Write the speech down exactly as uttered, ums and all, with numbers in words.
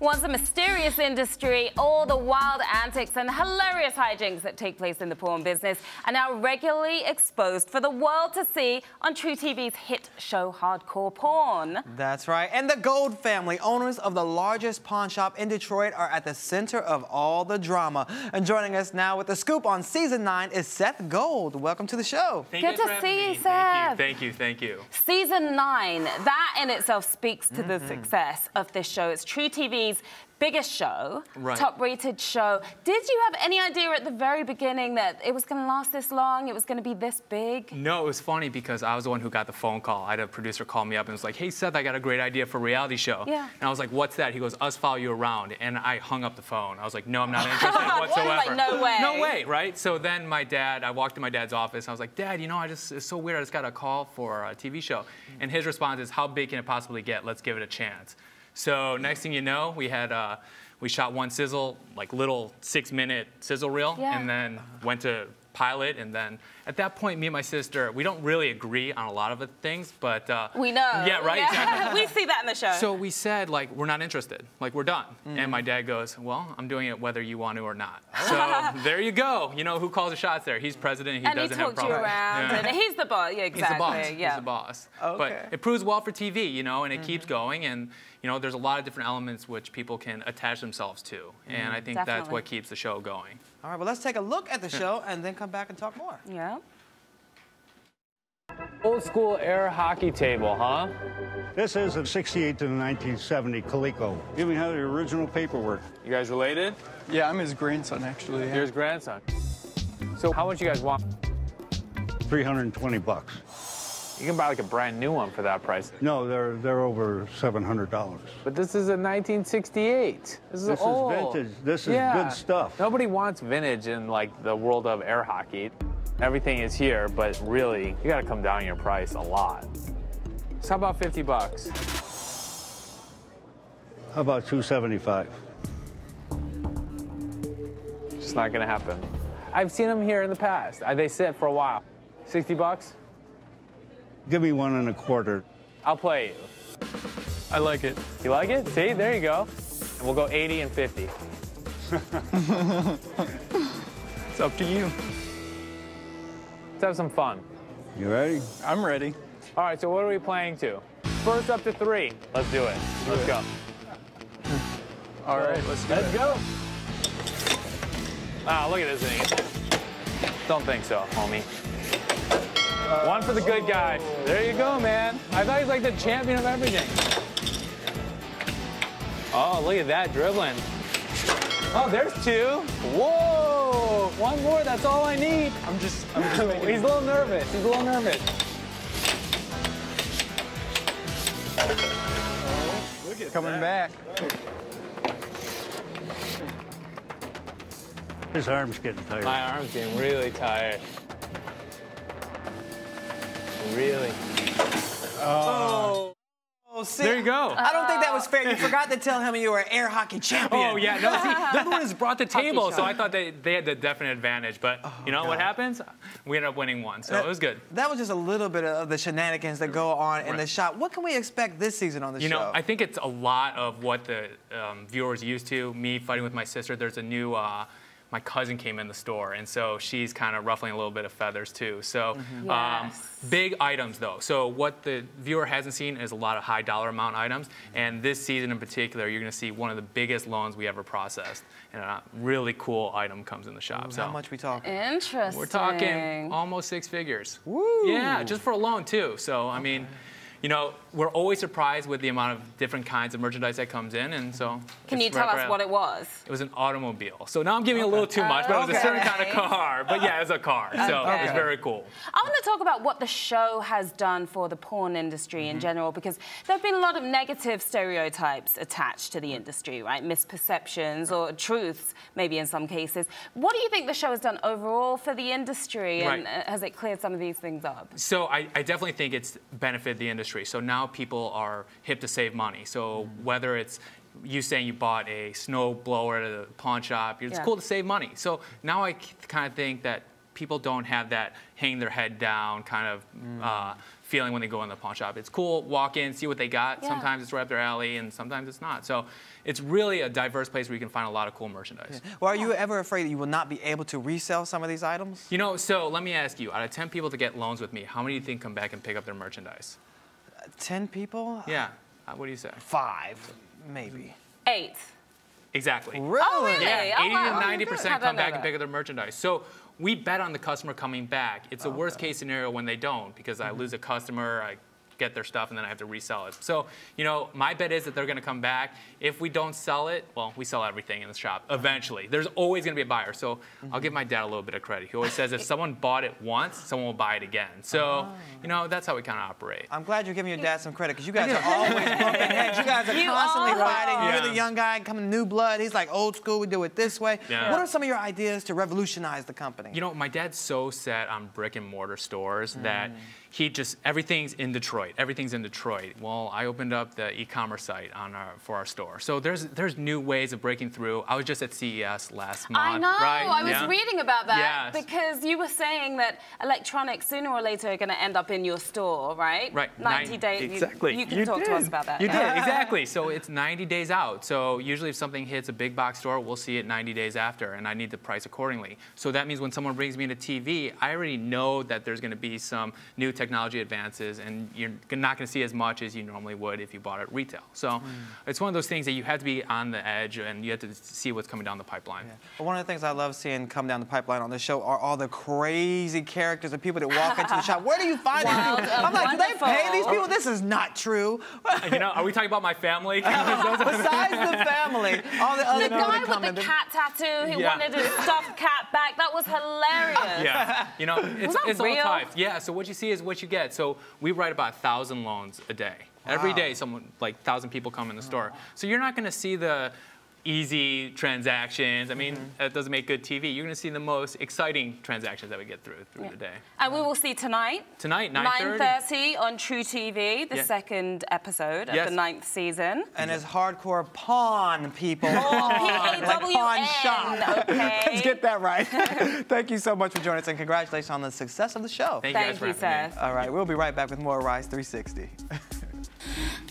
Once a mysterious industry, all the wild antics and hilarious hijinks that take place in the porn business are now regularly exposed for the world to see on truTV's hit show Hardcore Porn. That's right. And the Gold family, owners of the largest pawn shop in Detroit, are at the center of all the drama. And joining us now with the scoop on season nine is Seth Gold. Welcome to the show. Thank Good to see you, Seth. Thank you, thank you, thank you. Season nine, that in itself speaks to Mm-hmm. the success of this show. It's truTV's biggest show, right. top-rated show. Did you have any idea at the very beginning that it was going to last this long, it was going to be this big? No, it was funny because I was the one who got the phone call. I had a producer call me up and was like, hey, Seth, I got a great idea for a reality show. Yeah. And I was like, what's that? He goes, us follow you around. And I hung up the phone. I was like, no, I'm not interested whatsoever. Like, no way. No way, right? So then my dad, I walked to my dad's office. I was like, Dad, you know, I just, it's so weird. I just got a call for a T V show. And his response is, how big can it possibly get? Let's give it a chance. So next thing you know, we had, uh, we shot one sizzle, like little six minute sizzle reel, yeah. and then went to pilot, and then at that point, me and my sister, we don't really agree on a lot of the things, but uh, we know. Yeah, right. Yeah. Exactly. We see that in the show. So we said, like, we're not interested, like we're done. Mm. And my dad goes, well, I'm doing it whether you want to or not. So there you go. You know who calls the shots there? He's president. He and doesn't he have a talked you problem. around, Yeah. and he's the boss. Yeah, exactly. He's the boss. Yeah. He's the boss. Okay. But it proves well for T V, you know, and it Mm-hmm. keeps going, and you know, there's a lot of different elements which people can attach themselves to, mm-hmm. and I think Definitely. that's what keeps the show going. All right, well, let's take a look at the show and then come back and talk more. Yeah. Old school air hockey table, huh? This is a sixty-eight to nineteen seventy Coleco. You even have the original paperwork. You guys related? Yeah, I'm his grandson, actually. Yeah. Here's grandson. So how much you guys want? three hundred twenty bucks. You can buy like a brand new one for that price. No, they're they're over seven hundred dollars. But this is a nineteen sixty-eight. This is This old. is vintage. This is Yeah. good stuff. Nobody wants vintage in like the world of air hockey. Everything is here, but really, you gotta come down your price a lot. So how about fifty bucks? How about two seventy-five? It's not gonna happen. I've seen them here in the past. Uh, They sit for a while. sixty bucks? Give me one and a quarter. I'll play you. I like it. You like it? See, there you go. And we'll go eighty and fifty. It's up to you. Let's have some fun. You ready? I'm ready. All right, so what are we playing to? First up to three. Let's do it. Let's go. All right, let's go. Let's go. Ah, look at this thing. Don't think so, homie. Uh, One for the good guy. There you go, man. I thought he was like the champion of everything. Oh, look at that dribbling. Oh, there's two. Whoa! One more, that's all I need. I'm just, I'm just making He's a little nervous. He's a little nervous. Look at coming back. His arm's getting tired. My arm's getting really tired. Really? Oh. Oh, see, There you go. I don't think that was fair. You forgot to tell him you were an air hockey champion. Oh, yeah, no, see, they're the ones who brought the table, show. so I thought they, they had the definite advantage. But Oh, you know God. what happens? We ended up winning one, so That- it was good. That was just a little bit of the shenanigans that go on in Right. the shop. What can we expect this season on the You show? know, I think it's a lot of what the um, viewers used to. Me fighting with my sister. There's a new, uh, my cousin came in the store, and so she's kind of ruffling a little bit of feathers too. So Mm-hmm. um, Yes. big items though. So what the viewer hasn't seen is a lot of high dollar amount items. And this season in particular, you're going to see one of the biggest loans we ever processed. And a really cool item comes in the shop. Ooh, so how much we talking? Interesting. we're talking almost six figures. Woo! Yeah, just for a loan too. So I mean, you know, we're always surprised with the amount of different kinds of merchandise that comes in, and so. Can it's you tell right us around- what it was? It was an automobile. So now I'm giving a little too much, but it was a certain kind of car. But yeah, it was a car. So Okay. it was very cool. I want to talk about what the show has done for the porn industry in general, because there have been a lot of negative stereotypes attached to the industry, right? Misperceptions or truths, maybe in some cases. What do you think the show has done overall for the industry, and Right. uh, has it cleared some of these things up? So I, I definitely think it's benefited the industry. So now people are hip to save money. So whether it's you saying you bought a snow blower at a pawn shop, it's Yeah. cool to save money. So now I kind of think that people don't have that hang their head down kind of uh, feeling when they go in the pawn shop. It's cool, walk in, see what they got. Yeah. Sometimes it's right up their alley, and sometimes it's not. So it's really a diverse place where you can find a lot of cool merchandise. Yeah. Well, are you ever afraid that you will not be able to resell some of these items? You know, so let me ask you, out of ten people to get loans with me, how many do you think come back and pick up their merchandise? Uh, ten people? Yeah. Uh, what do you say? Five, maybe. Eight. Exactly. Really? Oh, really? Yeah, Oh, eighty wow. to ninety percent How did I come know back and that? pick up their merchandise. So we bet on the customer coming back. It's a Okay. worst case scenario when they don't, because I Mm-hmm. lose a customer, I get their stuff, and then I have to resell it. So, you know, my bet is that they're going to come back. If we don't sell it, well, we sell everything in the shop eventually. There's always going to be a buyer. So Mm-hmm. I'll give my dad a little bit of credit. He always says if someone bought it once, someone will buy it again. So, you know, that's how we kind of operate. I'm glad you're giving your dad some credit, because you guys are always bumping heads. You guys are You constantly are. fighting. You're Yeah. the young guy coming new blood. He's like old school. We do it this way. Yeah. What are some of your ideas to revolutionize the company? You know, my dad's so set on brick and mortar stores Mm. that he just, everything's in Detroit. Everything's in Detroit. Well, I opened up the e-commerce site on our, for our store. So there's there's new ways of breaking through. I was just at C E S last month. I know. Right? I was Yeah. reading about that Yes. because you were saying that electronics sooner or later are going to end up in your store, right? Right. ninety Nine- days. Exactly. You, you can You talk to did. us about that. You yeah. did, exactly. So it's ninety days out. So usually if something hits a big box store, we'll see it ninety days after, and I need to price accordingly. So that means when someone brings me in a T V, I already know that there's going to be some new technology advances, and you're not going to see as much as you normally would if you bought it retail. So Mm. it's one of those things that you have to be on the edge, and you have to see what's coming down the pipeline. Yeah. But one of the things I love seeing come down the pipeline on this show are all the crazy characters and people that walk into the shop. Where do you find Wild these people? and I'm like, do they wonderful. pay these people? This is not true. You know, are we talking about my family? Besides the family, all the other The people guy that come with in. the cat tattoo who Yeah. wanted his stuffed cat back, that was hilarious. Yeah, you know, it's, that it's all real? types. Yeah, so what you see is what you get. So we write about a thousand loans a day. Every Wow. day, someone like thousand people come in the store. So you're not going to see the easy transactions. I mean, that doesn't make good T V. You're going to see the most exciting transactions that we get through through Yeah. the day. And we will see tonight. Tonight, nine nine thirty. thirty on truTV, the Yeah. second episode of Yes. the ninth season. And it's hardcore pawn people. Oh, Pawn, P A like W pawn shop. N, okay. Let's get that right. Thank you so much for joining us, and congratulations on the success of the show. Thank you guys Thank for you, having me. Seth. All right, we'll be right back with more Rise three sixty.